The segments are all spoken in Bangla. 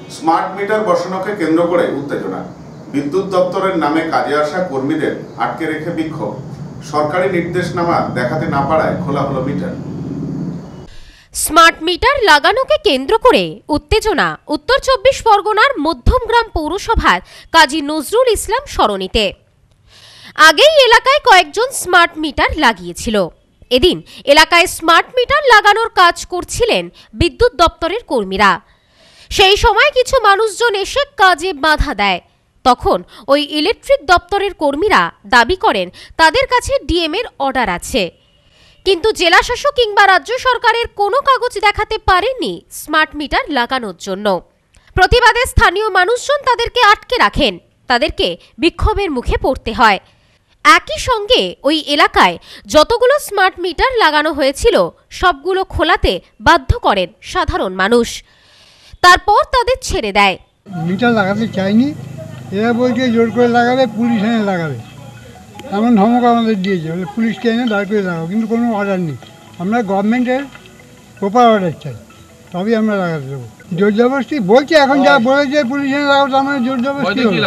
স্মার্ট মিটার বসানোকে কেন্দ্র করে উত্তেজনা। বিদ্যুৎ দপ্তরের নামে কাজে আসা কর্মীদের আটকে রেখে বিক্ষোভ। সরকারি নির্দেশনামা দেখাতে না পারায় খোলা হলো মিটার। স্মার্ট মিটার লাগানোকে কেন্দ্র করে উত্তেজনা উত্তর ২৪ পরগনার মধ্যমগ্রাম পৌরসভার কাজী নজরুল ইসলাম সরণিতে। আগেই এলাকায় কয়েকজন স্মার্ট মিটার লাগিয়েছিল। এদিন এলাকায় স্মার্ট মিটার লাগানোর কাজ করছিলেন বিদ্যুৎ দপ্তরের কর্মীরা। সেই সময় কিছু মানুষজন এসে কাজে বাধা দেয়। তখন ওই ইলেকট্রিক দপ্তরের কর্মীরা দাবি করেন তাদের কাছে ডিএম এর অর্ডার আছে, কিন্তু জেলা শাসক কিংবা রাজ্য সরকারের কোনো কাগজ দেখাতে পারেননি স্মার্ট মিটার লাগানোর জন্য। প্রতিবাদে স্থানীয় মানুষজন তাদেরকে আটকে রাখেন, তাদেরকে বিক্ষোভের মুখে পড়তে হয়। একই সঙ্গে ওই এলাকায় যতগুলো স্মার্ট মিটার লাগানো হয়েছিল সবগুলো খোলাতে বাধ্য করেন সাধারণ মানুষ। তারপর তাদের ছেড়ে দেয়। মিটার লাগাতে চাইনি, এরা বলছে জোর করে লাগাবে, পুলিশ এনে লাগাবে, এমন ধমক আমাদের দিয়েছে, বলে পুলিশকে এনে দাঁড় করে লাগাবো, কিন্তু কোনো অর্ডার নেই। আমরা গভর্নমেন্টের প্রপার অর্ডার চাই, তবেই আমরা লাগাতে দেবো। জোর জবরদস্তি বলছে, এখন যা বলেছে পুলিশ এনে লাগাবো, তার মানে জোর জবরদস্তি হবে।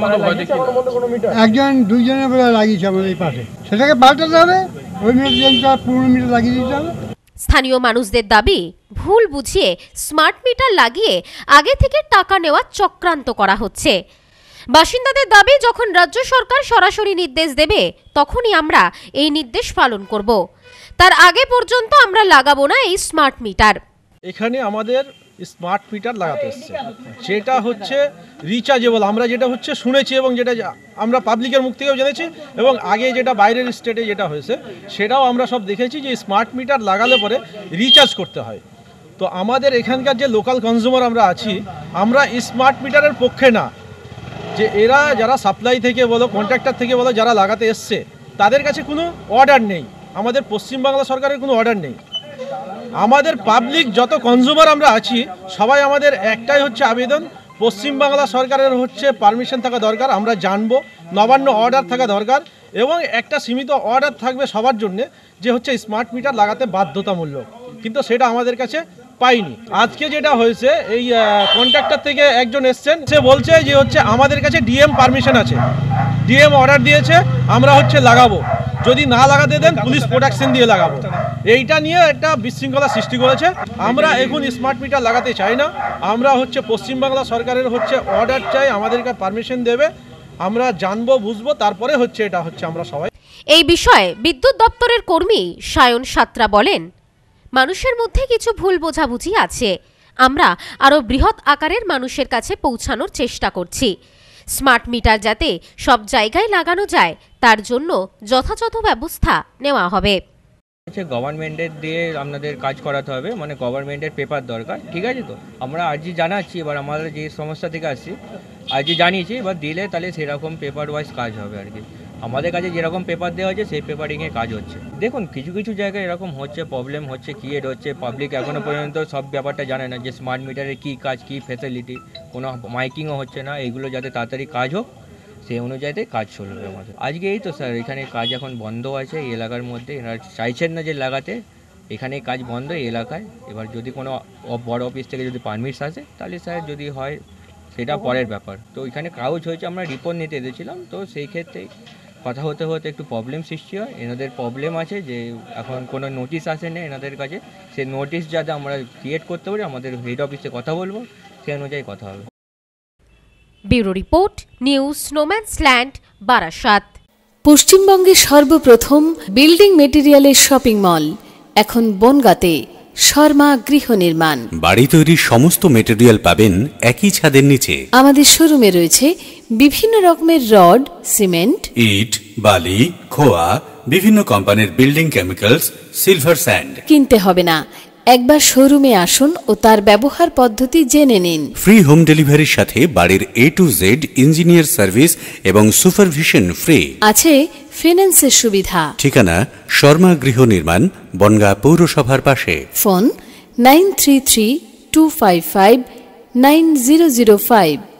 একজন দুইজনের বেলা লাগিয়েছে আমাদের এই পাশে, সেটাকে পাল্টাতে হবে, ওই মিটার পুরনো মিটার লাগিয়ে দিতে হবে। স্থানীয় মানুষদের দাবি, ভুল বুঝিয়ে স্মার্ট মিটার লাগিয়ে আগে থেকে টাকা নেওয়ার চক্রান্ত করা হচ্ছে। বাসিন্দাদের দাবি, যখন রাজ্য সরকার সরাসরি নির্দেশ দেবে তখনই আমরা এই নির্দেশ পালন করব, তার আগে পর্যন্ত আমরা লাগাবো না এই স্মার্ট মিটার। এখানে আমাদের স্মার্ট মিটার লাগাতে এসছে, যেটা হচ্ছে রিচার্জেবল। আমরা যেটা হচ্ছে শুনেছি এবং যেটা আমরা পাবলিকের মুখ থেকেও জেনেছি, এবং আগে যেটা বাইরের স্টেটে যেটা হয়েছে সেটাও আমরা সব দেখেছি যে স্মার্ট মিটার লাগালে পরে রিচার্জ করতে হয়। তো আমাদের এখানকার যে লোকাল কনজিউমার আমরা আছি, আমরা স্মার্ট মিটারের পক্ষে না। যে এরা যারা সাপ্লাই থেকে বলো, কন্ট্রাক্টর থেকে বলো, যারা লাগাতে এসছে তাদের কাছে কোনো অর্ডার নেই। আমাদের পশ্চিমবাংলা সরকারের কোনো অর্ডার নেই। আমাদের পাবলিক যত কনজিউমার আমরা আছি সবাই আমাদের একটাই হচ্ছে আবেদন, পশ্চিমবাংলা সরকারের হচ্ছে পারমিশন থাকা দরকার, আমরা জানবো, নবান্ন অর্ডার থাকা দরকার, এবং একটা সীমিত অর্ডার থাকবে সবার জন্য যে হচ্ছে স্মার্ট মিটার লাগাতে বাধ্যতামূলক, কিন্তু সেটা আমাদের কাছে পাইনি। আজকে যেটা হয়েছে, এই কন্ট্রাক্টর থেকে একজন এসছেন, সে বলছে যে হচ্ছে আমাদের কাছে ডিএম পারমিশন আছে, ডিএম অর্ডার দিয়েছে, আমরা হচ্ছে লাগাবো, যদি না লাগাতে দেন পুলিশ প্রোটেকশন দিয়ে লাগাবো। এইটা নিয়ে একটা বিশৃঙ্খলা সৃষ্টি করেছে। আমরা এখন স্মার্ট মিটার লাগাতে চাই না, আমরা হচ্ছে পশ্চিমবাংলা সরকারের হচ্ছে অর্ডার চাই, আমাদেরকে পারমিশন দেবে, আমরা জানবো বুঝবো, তারপরে হচ্ছে এটা হচ্ছে আমরা সবাই। এই বিষয়ে বিদ্যুৎ দপ্তরের কর্মী সায়ন সাত্রা বলেন, মানুষের মধ্যে কিছু ভুল বোঝাবুঝি আছে, আমরা আরো বৃহৎ আকারের মানুষের কাছে পৌঁছানোর চেষ্টা করছি। স্মার্ট মিটার যাতে সব জায়গায় লাগানো যায় তার জন্য যথাযথ ব্যবস্থা নেওয়া হবে। গভর্নমেন্টের দিয়ে আপনাদের কাজ করাতে হবে, মানে গভর্নমেন্টের পেপার দরকার, ঠিক আছে? তো আমরা আজই জানাচ্ছি, এবার আমাদের যে সমস্যা থেকে আসছি আজই জানিয়েছি, এবার দিলে তাহলে সেরকম পেপার ওয়াইজ কাজ হবে আর কি। আমাদের কাছে যেরকম পেপার দেওয়া হচ্ছে সেই পেপারিংয়ে কাজ হচ্ছে। দেখুন, কিছু কিছু জায়গায় এরকম হচ্ছে, প্রবলেম হচ্ছে, ক্রিয়েট হচ্ছে, পাবলিক এখনও পর্যন্ত সব ব্যাপারটা জানে না যে স্মার্ট মিটারের কী কাজ, কী ফ্যাসিলিটি, কোনো মাইকিংও হচ্ছে না। এইগুলো যাতে তাড়াতাড়ি কাজ হোক সেই অনুযায়ী কাজ চলবে আমাদের। আজকে এই তো স্যার, এখানে কাজ এখন বন্ধ আছে এই এলাকার মধ্যে, এনারা চাইছেন না যে লাগাতে, এখানে কাজ বন্ধ এই এলাকায়। এবার যদি কোনো বড় অফিস থেকে যদি পারমিটস আসে তাহলে স্যার যদি হয় সেটা পরের ব্যাপার। তো এখানে কাগজ হয়েছে, আমরা রিপোর্ট নিতে এসেছিলাম, তো সেই ক্ষেত্রে কথা হতে হতে একটু প্রবলেম সৃষ্টি হয়। এনাদের প্রবলেম আছে যে এখন কোনো নোটিশ আসে না এনাদের কাছে, সেই নোটিশ যাতে আমরা ক্রিয়েট করতে পারি, আমাদের হেড অফিসে কথা বলবো, সেই অনুযায়ী কথা হবে। ব্যুরো রিপোর্ট, নিউজ স্নোম্যান্সল্যান্ড, বারাসাত। পশ্চিমবঙ্গের সর্বপ্রথম বিল্ডিং মেটেরিয়ালের শপিং মল এখন বনগাঁতে। শর্মা গৃহ নির্মাণ, বাড়ি তৈরির সমস্ত মেটেরিয়াল পাবেন একই ছাদের নিচে। আমাদের শোরুমে রয়েছে বিভিন্ন রকমের রড, সিমেন্ট, ইট, বালি, খোয়া, বিভিন্ন কোম্পানির বিল্ডিং কেমিক্যালস, সিলভার স্যান্ড। কিনতে হবে না, একবার শোরুমে আসুন ও তার ব্যবহার পদ্ধতি জেনে নিন। ফ্রি হোম ডেলিভারির সাথে বাড়ির A to Z engineer service এবং সুপারভিশন ফ্রি। আছে ফিন্যান্সের সুবিধা। ঠিকানা শর্মা গৃহ নির্মাণ, বনগাঁ পৌরসভার পাশে। ফোন 9332559005।